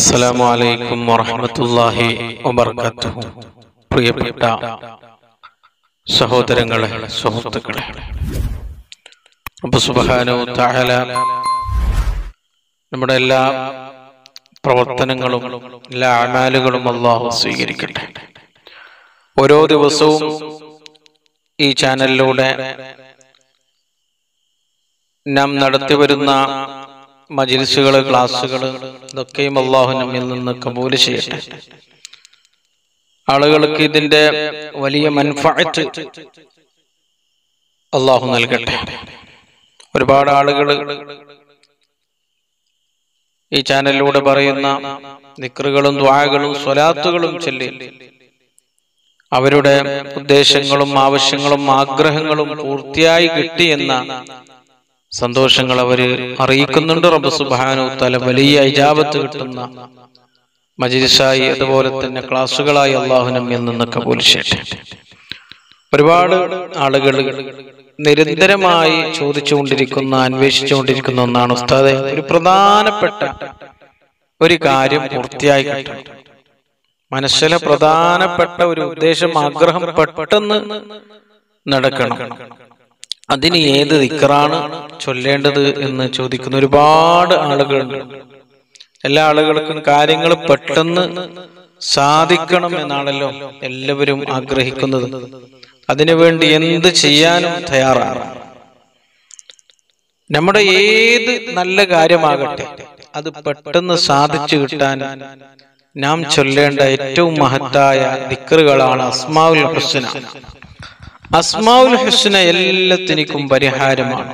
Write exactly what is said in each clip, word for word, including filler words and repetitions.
അസ്സലാമു അലൈക്കും വറഹ്മത്തുള്ളാഹി വബറകാതുഹു. പ്രിയപ്പെട്ട സഹോദരങ്ങളെ, സുഹൃത്തുക്കളെ, റബ്ബ് സുബ്ഹാനഹു വ തആല നമ്മുടെ എല്ലാ പ്രവർത്തനങ്ങളും എല്ലാ അമാലുകളും അല്ലാഹു സ്വീകരിക്കട്ടെ. ഓരോ ദിവസവും ഈ ചാനലിലൂടെ നാം നടത്തി വരുന്ന മജ്‌ലിസുകള്, ക്ലാസ്സുകള്, ഇതൊക്കെയും അല്ലാഹു നമ്മിൽ നിന്ന് കബൂൽ ചെയ്യട്ടെ. ആളുകൾക്ക് ഇതിന്റെ വലിയ മൻഫഅത്ത് അല്ലാഹു നൽകട്ടെ. ഒരുപാട് ആളുകൾ ഈ ചാനലിലൂടെ പറയുന്ന ദിക്റുകളും ദുആകളും സ്വലാത്തുകളും ചൊല്ലി അവരുടെ ഉദ്ദേശങ്ങളും ആവശ്യങ്ങളും ആഗ്രഹങ്ങളും പൂർത്തിയായി കിട്ടിയെന്ന സന്തോഷങ്ങൾ അവര് അറിയിക്കുന്നുണ്ട്. റബ്ബ് സുബ്ഹാനഹു വ തആല വലിയ ഇജാബത്ത് കിട്ടുന്ന മജ്‌ലിസായി അതുപോലെ തന്നെ ക്ലാസ്സുകളായി അല്ലാഹു നമ്മിൽ നിന്ന് കബൂൽ ചെയ്യട്ടെ. ഒരുപാട് ആളുകൾ നിരന്തരമായി ചോദിച്ചുകൊണ്ടിരിക്കുന്ന അന്വേഷിച്ചുകൊണ്ടിരിക്കുന്ന ഒന്നാണ്, ഉസ്താദേ, ഒരു പ്രധാനപ്പെട്ട ഒരു കാര്യം പൂർത്തിയായി കിട്ടണം, മനസ്സിലെ പ്രധാനപ്പെട്ട ഒരു ഉദ്ദേശം, ആഗ്രഹം പെട്ടെന്ന് നടക്കണം, അതിന് ഏത് ദിക്റാണ് ചൊല്ലേണ്ടത് എന്ന് ചോദിക്കുന്ന ഒരുപാട് ആളുകളുണ്ട്. എല്ലാ ആളുകൾക്കും കാര്യങ്ങൾ പെട്ടെന്ന് സാധിക്കണം എന്നാണല്ലോ എല്ലാവരും ആഗ്രഹിക്കുന്നത്. അതിനുവേണ്ടി എന്ത് ചെയ്യാനും തയ്യാറാണ്. നമ്മുടെ ഏത് നല്ല കാര്യമാകട്ടെ, അത് പെട്ടെന്ന് സാധിച്ചു കിട്ടാൻ നാം ചൊല്ലേണ്ട ഏറ്റവും മഹത്തായ ദിക്റുകളാണ് അസ്മാഉൽ ഹുസ്ന. അസ്മാഉൽ ഹുസ്ന എല്ലാത്തിനും പരിഹാരമാണ്.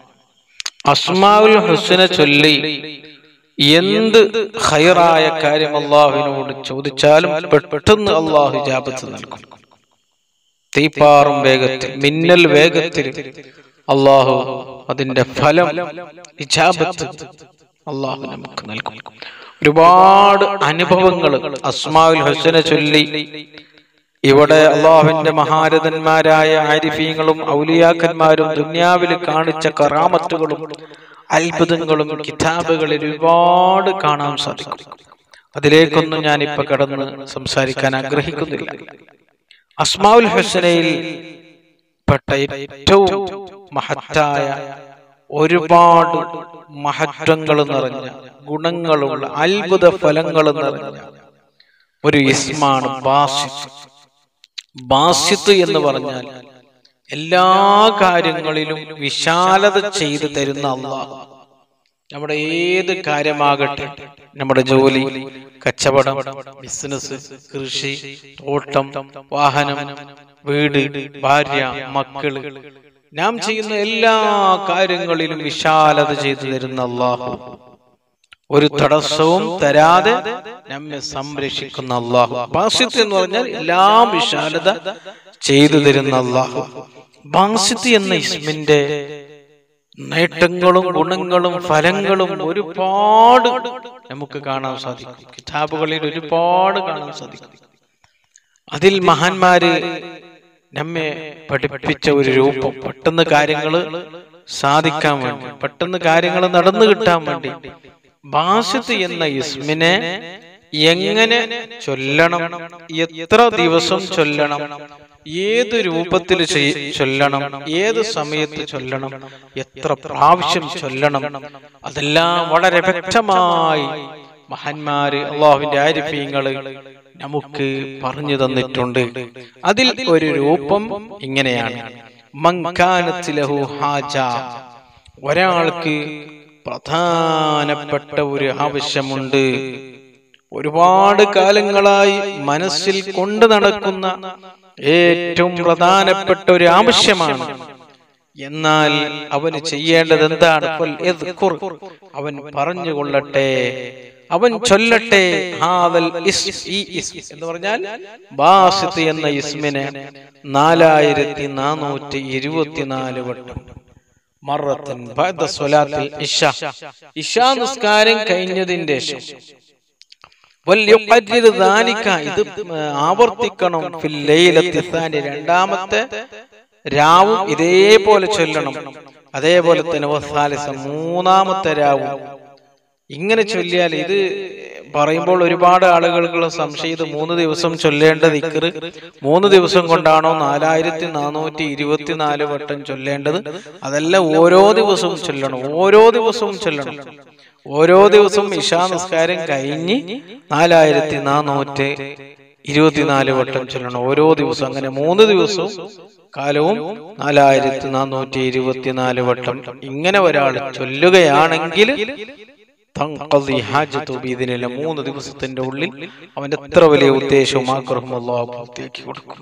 അസ്മാഉൽ ഹുസ്ന ചൊല്ലി എന്ത് ഖൈറായ കാര്യം അല്ലാഹുവിനോട് ചോദിച്ചാലും പെട്ടെന്ന് അല്ലാഹു ഇജാബത്ത് നൽകും. തീപ്പാറും വേഗത്തിൽ, മിന്നൽ വേഗത്തിൽ അല്ലാഹു അതിന്റെ ഫലം, ഇജാബത്ത് അല്ലാഹു നമുക്ക് നൽകും. ഒരുപാട് അനുഭവങ്ങൾ അസ്മാഉൽ ഹുസ്ന ചൊല്ലി ഇവിടെ അള്ളാഹുവിന്റെ മഹാരഥന്മാരായ ആരിഫീങ്ങളും ഔലിയാക്കന്മാരും ദുനിയാവിൽ കാണിച്ച കറാമത്തുകളും അത്ഭുതങ്ങളും കിതാബുകളിൽ ഒരുപാട് കാണാൻ സാധിക്കും. അതിലേക്കൊന്നും ഞാൻ ഇപ്പൊ കടന്ന് സംസാരിക്കാൻ ആഗ്രഹിക്കുന്നില്ല. അസ്മാഉൽ ഹുസ്നയിൽ പെട്ട ഏറ്റവും മഹത്തായ, ഒരുപാട് മഹത്വങ്ങൾ നിറഞ്ഞ, ഗുണങ്ങളുള്ള, അത്ഭുത ഫലങ്ങൾ നിറഞ്ഞ ഒരു ഇസ്മാണ് ബാസിത്ത്. ബാസിത്ത് എന്ന് പറഞ്ഞാൽ എല്ലാ കാര്യങ്ങളിലും വിശാലത ചെയ്തു തരുന്ന അല്ലാഹു. നമ്മുടെ ഏത് കാര്യമാകട്ടെ, നമ്മുടെ ജോലി, കച്ചവടം, ബിസിനസ്, കൃഷി, തോട്ടം, വാഹനം, വീട്, ഭാര്യ, മക്കള്, നാം ചെയ്യുന്ന എല്ലാ കാര്യങ്ങളിലും വിശാലത ചെയ്തു തരുന്ന അല്ലാഹു, ഒരു തടസ്സവും തരാതെ നമ്മെ സംരക്ഷിക്കുന്ന അല്ലാഹു. ബാസിത്ത് എന്ന് പറഞ്ഞാൽ എല്ലാം വിശാലത ചെയ്തു തരുന്ന അല്ലാഹു. ബാസിത്ത് എന്ന ഇസ്മിന്റെ നേട്ടങ്ങളും ഗുണങ്ങളും ഫലങ്ങളും ഒരുപാട് നമുക്ക് കാണാൻ സാധിക്കും. കിതാബുകളിൽ ഒരുപാട് കാണാൻ സാധിക്കും. അതിൽ മഹാന്മാര് നമ്മെ പഠിപ്പിച്ച ഒരു രൂപം, പെട്ടെന്ന് കാര്യങ്ങൾ സാധിക്കാൻ വേണ്ടി, പെട്ടെന്ന് കാര്യങ്ങൾ നടന്നു കിട്ടാൻ വേണ്ടി ബാസിത്ത് എന്ന ഇസ്മിനെ എങ്ങനെ ചൊല്ലണം, എത്ര ദിവസം ചൊല്ലണം, ഏത് രൂപത്തിൽ ചൊല്ലണം, ഏത് സമയത്ത് ചൊല്ലണം, എത്ര പ്രാവശ്യം ചൊല്ലണം, അതെല്ലാം വളരെ വ്യക്തമായി മഹാന്മാര്, അല്ലാഹുവിന്റെ ആരിഫീങ്ങള് നമുക്ക് പറഞ്ഞു തന്നിട്ടുണ്ട്. അതിൽ ഒരു രൂപം ഇങ്ങനെയാണ്: മൻ കാനത് ലഹു ഹാജ, ഒരാൾക്ക് പ്രധാനപ്പെട്ട ഒരു ആവശ്യമുണ്ട്, ഒരുപാട് കാലങ്ങളായി മനസ്സിൽ കൊണ്ടു നടക്കുന്ന ഏറ്റവും പ്രധാനപ്പെട്ട ഒരു ആവശ്യമാണ്. എന്നാൽ അവന് ചെയ്യേണ്ടത് എന്താണ്? അവൻ പറഞ്ഞുകൊള്ളട്ടെ, അവൻ ചൊല്ലട്ടെ. ഹാദൽ ഇസ്ം, ഈ ഇസ്ം എന്ന് പറഞ്ഞാൽ ബാസിത്ത് എന്ന ഇസ്മിനെ നാലായിരത്തി നാനൂറ്റി ഇരുപത്തിനാല് വട്ടം മറത്തൻ ബഅദ സ്വലാത്തിൽ ഇശാ, ഇശാ നിസ്കാരം കഴിഞ്ഞതിന്റെ ശേഷം, വൽയുഖദ്ദിർ ദാലിക, ഇത് ആവർത്തിക്കണം, ഫിൽ ലൈലത്തി സാനി, രണ്ടാമത്തെ രാവും ഇതേപോലെ ചൊല്ലണം. അതേപോലെ തന്നെ വസാലിസ, മൂന്നാമത്തെ രാവും. ഇങ്ങനെ ചൊല്ലിയാൽ ഇത് പറയുമ്പോൾ ഒരുപാട് ആളുകൾക്കുള്ള സംശയം, ഇത് മൂന്ന് ദിവസം ചൊല്ലേണ്ട ദിക്ർ മൂന്ന് ദിവസം കൊണ്ടാണോ നാലായിരത്തി നാനൂറ്റി ഇരുപത്തിനാല് വട്ടം ചൊല്ലേണ്ടത്? അതല്ല, ഓരോ ദിവസവും ചൊല്ലണം. ഓരോ ദിവസവും ചൊല്ലണം. ഓരോ ദിവസവും ഇശാ നിസ്കാരം കഴിഞ്ഞ് നാലായിരത്തി നാനൂറ്റി ഇരുപത്തിനാല് വട്ടം ചൊല്ലണം ഓരോ ദിവസവും. അങ്ങനെ മൂന്ന് ദിവസവും കാലവും നാലായിരത്തി നാനൂറ്റി ഇരുപത്തിനാല് വട്ടം ഇങ്ങനെ ഒരാൾ ചൊല്ലുകയാണെങ്കിൽ മൂന്ന് ദിവസത്തിന്റെ ഉള്ളിൽ അവന്റെ എത്ര വലിയ ഉദ്ദേശവും ആഗ്രഹവും അല്ലാഹു പൂർത്തിയാക്കി കൊടുക്കും.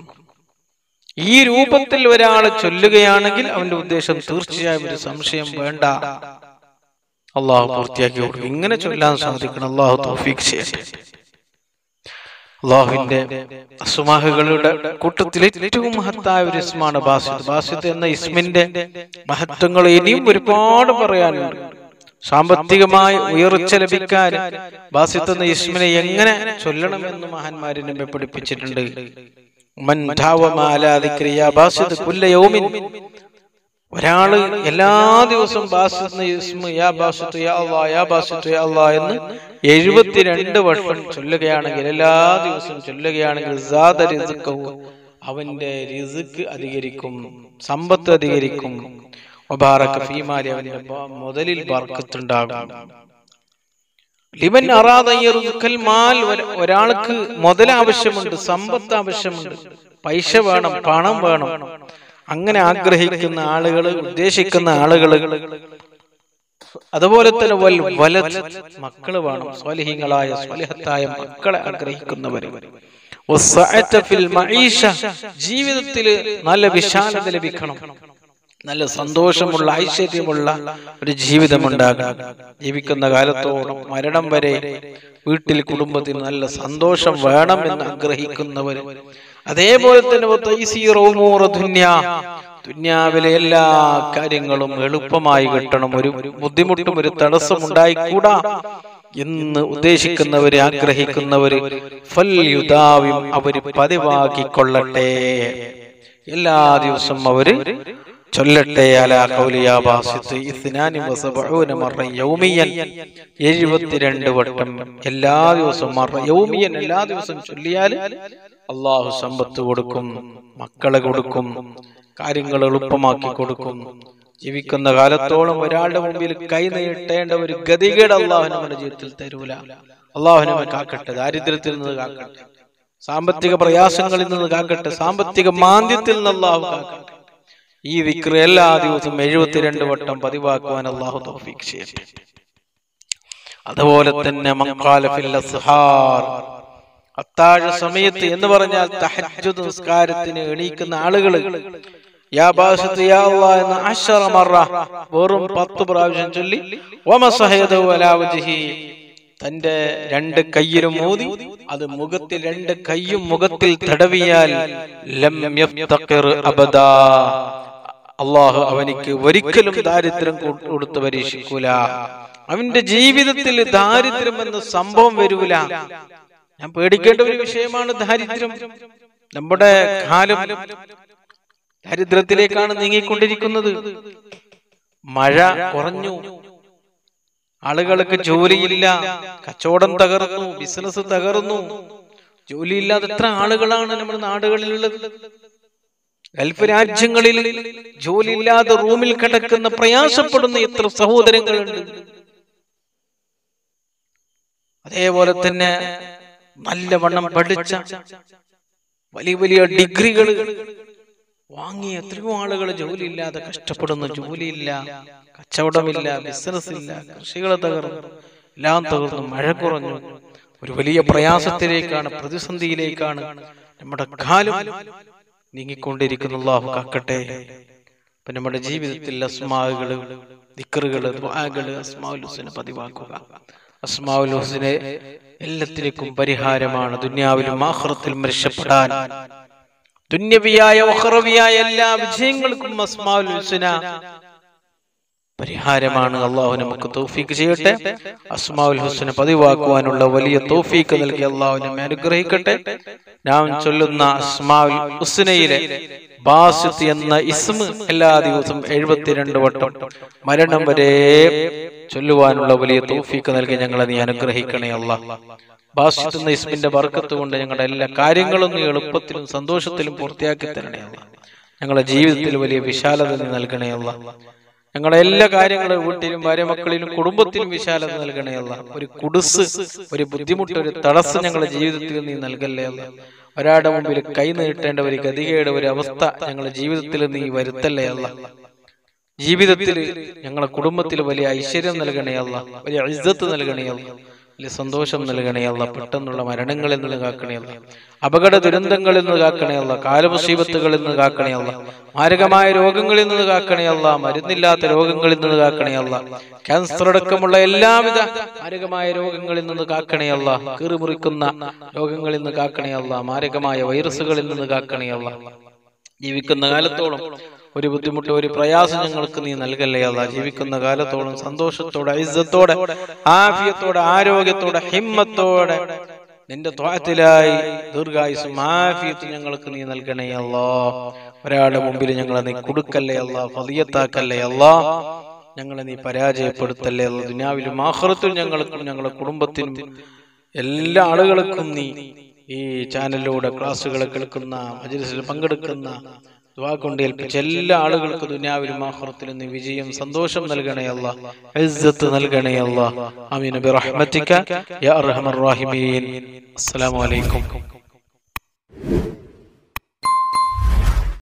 ഈ രൂപത്തിൽ ഒരാൾ ചൊല്ലുകയാണെങ്കിൽ അവന്റെ ഉദ്ദേശം തീർച്ചയായും ഒരു സംശയം വേണ്ട, അള്ളാഹു പൂർത്തിയാക്കി കൊടുക്കും. ഇങ്ങനെ ചൊല്ലാൻ സാധിക്കണം. അള്ളാഹു തൗഫീഖ് ചെയ്യട്ടെ. അള്ളാഹുവിന്റെ അസ്മാഹുകളുടെ കൂട്ടത്തിൽ ഏറ്റവും മഹത്തായ ഒരു ഇസ്മാണ് ബാസിത്ത്. ബാസിത്ത് എന്ന ഇസ്മിന്റെ മഹത്വങ്ങൾ ഇനിയും ഒരുപാട് പറയാനുണ്ട്. സാമ്പത്തികമായി ഉയർച്ച ലഭിക്കാൻ ബാസിത്ത് എന്ന ഇസ്മിനെ എങ്ങനെ ചൊല്ലണമെന്ന് മഹാന്മാര് നമ്മെ പഠിപ്പിച്ചിട്ടുണ്ട്. മൻ ദാവമ അലാ ദിക്രി യാ ബാസിത്ത് കുല്ല യൗമിൻ, ഒരാള് എല്ലാ ദിവസവും ബാസിത്ത് ഇസ്മ യാ ബാസിത്ത് യാ അല്ലാഹ് യാ ബാസിത്ത് യാ അല്ലാഹ് എന്ന് എഴുപത്തിരണ്ട് വട്ടം ചൊല്ലുകയാണെങ്കിൽ, എല്ലാ ദിവസവും ചൊല്ലുകയാണെങ്കിൽ സാദ റിസ്ഖഹു, അവന്റെ റിസ്ക് അധികരിക്കും, സമ്പത്ത് അധികരിക്കും. വബാറക ഫീമാലി, അവന്റെ മുതലിൽ ബർക്കത്തുണ്ടാകും. ലിമൻ അറാദ യർസുഖൽ മാൽ, ഒരാൾക്ക് മുതൽ ആവശ്യമുണ്ട്, സമ്പത്ത് ആവശ്യമുണ്ട്, പൈസ വേണം, പണം വേണം. അങ്ങനെ ആഗ്രഹിക്കുന്ന ആളുകൾ, ഉദ്ദേശിക്കുന്ന ആളുകൾ, അതുപോലെ തന്നെ വൽ വലദ്, മക്കള് വേണം, സ്വാലിഹീങ്ങളായ സ്വാലിഹത്തായ മക്കളെ ആഗ്രഹിക്കുന്നവർ. വസ്സഅത ഫിൽ മഈഷ, ജീവിതത്തിൽ നല്ല വിശാലത ലഭിക്കണം, നല്ല സന്തോഷമുള്ള ഐശ്വര്യമുള്ള ഒരു ജീവിതം ഉണ്ടാകണം. ജീവിക്കുന്ന കാലത്തോളം മരണം വരെ വീട്ടിൽ കുടുംബത്തിൽ നല്ല സന്തോഷം വേണമെന്ന് ആഗ്രഹിക്കുന്നവർ. അതേപോലെ തന്നെ ദുന്യാവിലെ എല്ലാ കാര്യങ്ങളും എളുപ്പമായി കിട്ടണം, ഒരു ബുദ്ധിമുട്ടും ഒരു തടസ്സം ഉണ്ടായിക്കൂടാ എന്ന് ഉദ്ദേശിക്കുന്നവര്, ആഗ്രഹിക്കുന്നവര് ഫൽയുദാവിം, അവര് പതിവാക്കിക്കൊള്ളട്ടെ. എല്ലാ ദിവസവും അവര് ചൊല്ലട്ടെ അലാ ഖൗലി യാ ബാസിത്ത് ഇത്നാനി വസബഊന മറ യൗമിയൻ, എഴുപത്തിരണ്ട് വട്ടം എല്ലാ ദിവസവും, മറ യൗമിയൻ, എല്ലാ ദിവസവും ചൊല്ലിയാൽ അള്ളാഹു സമ്പത്ത് കൊടുക്കും, മക്കളെ കൊടുക്കും, കാര്യങ്ങൾ എളുപ്പമാക്കി കൊടുക്കും. ജീവിക്കുന്ന കാലത്തോളം ഒരാളുടെ മുമ്പിൽ കൈ നീട്ടേണ്ട ഒരു ഗതികേട് അള്ളാഹു നമ്മുടെ ജീവിതത്തിൽ തരൂല. അള്ളാഹു നമ്മെ കാക്കട്ടെ, ദാരിദ്ര്യത്തിൽ നിന്ന് കാക്കട്ടെ, സാമ്പത്തിക പ്രയാസങ്ങളിൽ നിന്ന് കാക്കട്ടെ, സാമ്പത്തിക മാന്ദ്യത്തിൽ നിന്ന് അള്ളാഹു കാക്കട്ടെ. ഈ ദിക്ർ എല്ലാ ദിവസവും എഴുപത്തിരണ്ട് വട്ടം പതിവാക്കുവാൻ അള്ളാഹു തൗഫീഖ് ചെയ്യട്ടെ. അതുപോലെ തന്നെ മഖാല ഫിൽ അസ്ഹാർ, അത്താഴ സമയത്ത് എന്ന് പറഞ്ഞാൽ തഹജ്ജുദ് നിസ്കാരത്തിന് എണീക്കുന്ന ആളുകൾ യാ ബാസിത്ത് യാ അല്ലാഹ് എന്ന അശറ മറ, വെറും പത്ത് പ്രാവശ്യം ചൊല്ലി, വമസഹയദു അലാ വജ്ഹി, തന്റെ രണ്ട് കയ്യിലും മോദി അത് മുഖത്തിൽ, രണ്ട് കയ്യും മുഖത്തിൽ തടവിയാൽ ലം യഫ്തഖിർ അബദാ, അള്ളാഹു അവനിക്ക് ഒരിക്കലും ദാരിദ്ര്യം കൊടുത്ത് പരീക്ഷിക്കൂല. അവന്റെ ജീവിതത്തിൽ ദാരിദ്ര്യം എന്ന സംഭവം വരൂല. ഞാൻ പേടിക്കേണ്ട ഒരു വിഷയമാണ് ദാരിദ്ര്യം. നമ്മുടെ കാലം ദാരിദ്ര്യത്തിലേക്കാണ് നീങ്ങിക്കൊണ്ടിരിക്കുന്നത്. മഴ കുറഞ്ഞു, ആളുകൾക്ക് ജോലിയില്ല, കച്ചവടം തകർന്നു, ബിസിനസ് തകർന്നു, ജോലിയില്ലാതെ എത്ര ആളുകളാണ് നമ്മുടെ നാടുകളിലുള്ളത്. ഗൾഫ് രാജ്യങ്ങളിൽ ജോലിയില്ലാതെ റൂമിൽ കിടക്കുന്ന, പ്രയാസപ്പെടുന്ന എത്ര സഹോദരങ്ങളുണ്ട്. അതേപോലെ തന്നെ നല്ലവണ്ണം പഠിച്ച, വലിയ വലിയ ഡിഗ്രികൾ വാങ്ങിയ എത്രയോ ആളുകൾ ജോലിയില്ലാതെ കഷ്ടപ്പെടുന്നു. ജോലിയില്ല, കച്ചവടമില്ല, ബിസിനസ് ഇല്ല, കൃഷികൾ തകർന്നു, എല്ലാം തകർന്നു, മഴ കുറഞ്ഞു. ഒരു വലിയ പ്രയാസത്തിലേക്കാണ്, പ്രതിസന്ധിയിലേക്കാണ് നമ്മുടെ കാലം നീങ്ങിക്കൊണ്ടിരിക്കുന്നു. അല്ലാഹു കാക്കട്ടെ. അപ്പൊ നമ്മുടെ ജീവിതത്തിൽ അസ്മാഉകള്, ദിക്റുകള്, ദുആകള്, അസ്മാഉൽ ഹുസ്ന പതിവാക്കുക. അസ്മാഉൽ ഹുസ്ന എല്ലാത്തിലേക്കും പരിഹാരമാണ്. ദുനിയാവിലും ആഖിറത്തിലും രക്ഷപ്പെടാൻ, ദുന്യവിയായ ഉഖറവിയായ എല്ലാ വിജയങ്ങൾക്കും അസ്മാഉൽ ഹുസ്ന പരിഹാരമാണ്. അള്ളാഹു നമുക്ക് തൗഫീഖ് ചെയ്യട്ടെ. അസ്മാഉൽ ഹുസ്ന പതിവാക്കുവാനുള്ള വലിയ തൗഫീഖ് നൽകി അള്ളാഹു നമ്മെ അനുഗ്രഹിക്കട്ടെ. നാം ചൊല്ലുന്ന അസ്മാഉൽ ഹുസ്നയിലെ ബാസിത്ത് എന്ന ഇസ്മ എല്ലാ ദിവസവും എഴുപത്തിരണ്ട് വട്ടം മരണം വരെ ചൊല്ലുവാനുള്ള വലിയ തൗഫീഖ് നൽകി ഞങ്ങളെ നീ അനുഗ്രഹിക്കണേ അല്ലാഹ്. ബാസിത്ത് എന്ന ഇസ്മിന്റെ ബർക്കത്ത് കൊണ്ട് ഞങ്ങളുടെ എല്ലാ കാര്യങ്ങളും നീ എളുപ്പത്തിലും സന്തോഷത്തിലും പൂർത്തിയാക്കി തരണേ അല്ലാഹ്. ഞങ്ങളുടെ ജീവിതത്തിൽ വലിയ വിശാലത നീ നൽകണേ അല്ലാഹ്. ഞങ്ങളുടെ എല്ലാ കാര്യങ്ങളും വീട്ടിലും ഭാര്യ മക്കളിലും കുടുംബത്തിലും വിശാലത നൽകണേ അല്ലാഹ്. ഒരു കുടുസ്, ഒരു ബുദ്ധിമുട്ട്, ഒരു തടസ്സം ഞങ്ങളുടെ ജീവിതത്തിൽ നീ നൽകല്ലേ അല്ലാഹ്. ഒരാളുടെ മുമ്പിൽ കൈ നീട്ടേണ്ട ഒരു ഗതികേട്, ഒരു അവസ്ഥ ഞങ്ങളുടെ ജീവിതത്തിൽ നീ വരുത്തല്ലേ അല്ലാഹ്. ജീവിതത്തിൽ ഞങ്ങളുടെ കുടുംബത്തിൽ വലിയ ഐശ്വര്യം നൽകണേ അല്ലാഹ്, വലിയ ഇസ്സത്ത് നൽകണേ അല്ലാഹ്, വലിയ സന്തോഷം നൽകണേ അല്ലാഹ്. പെട്ടെന്നുള്ള മരണങ്ങളിൽ നിന്ന് കാക്കണേ അല്ലാഹ്, അപകട ദുരന്തങ്ങളിൽ നിന്ന് കാക്കണേ അല്ലാഹ്, കാലമുസീബത്തുകളിൽ നിന്ന് കാക്കണേ അല്ലാഹ്, മാരകമായ രോഗങ്ങളിൽ നിന്ന് കാക്കണേ അല്ലാഹ്, മരുന്നില്ലാത്ത രോഗങ്ങളിൽ നിന്ന് കാക്കണേ അല്ലാഹ്, ക്യാൻസർ അടക്കമുള്ള എല്ലാവിധ മാരകമായ രോഗങ്ങളിൽ നിന്ന് കാക്കണേ അല്ലാഹ്, കീറിമുറിക്കുന്ന രോഗങ്ങളിൽ നിന്ന് കാക്കണേ അല്ലാഹ്, മാരകമായ വൈറസുകളിൽ നിന്ന് കാക്കണേ അല്ലാഹ്. ജീവിക്കുന്ന കാലത്തോളം ഒരു ബുദ്ധിമുട്ട്, ഒരു പ്രയാസം ഞങ്ങൾക്ക് നീ നൽകല്ലേ അല്ലാഹ്. ജീവിക്കുന്ന കാലത്തോളം സന്തോഷത്തോടെ, ഇസ്സത്തോടെ, ആഫിയത്തോടെ, ആരോഗ്യത്തോടെ, ഹിമ്മത്തോടെ നിന്റെ ത്വഅത്തിലായി ദീർഘായുസ്സും ആഫിയത്തും ഞങ്ങൾക്ക് നീ നൽകണേ അല്ലാഹ്. ഒരാളുടെ മുമ്പിൽ ഞങ്ങളെ നീ കൊടുക്കല്ലേ അല്ലാഹ്, ഫളിയത്താക്കല്ലേ അല്ലാഹ്. ഞങ്ങളെ നീ പരാജയപ്പെടുത്തല്ലേ അല്ലാഹ്. ദുനിയാവിലും ആഖിറത്തിലും ഞങ്ങൾക്കും ഞങ്ങളുടെ കുടുംബത്തിനും എല്ലാ ആളുകൾക്കും നീ ഈ ചാനലിലൂടെ ക്ലാസ്സുകൾ കേൾക്കുന്ന, മജ്‌ലിസിൽ പങ്കെടുക്കുന്ന, ദുആ കൊണ്ട് ഏൽപ്പിച്ച എല്ലാ ആളുകൾക്കും ദുനിയാവിലും ആഖിറത്തിലും നീ വിജയം, സന്തോഷം നൽകണേ അല്ലാഹ്, ഇസ്സത്ത് നൽകണേ അല്ലാഹ്. ആമീൻ ബിറഹ്മതിക യാ അർഹമർ റഹീമീൻ. അസ്സലാമു അലൈക്കും.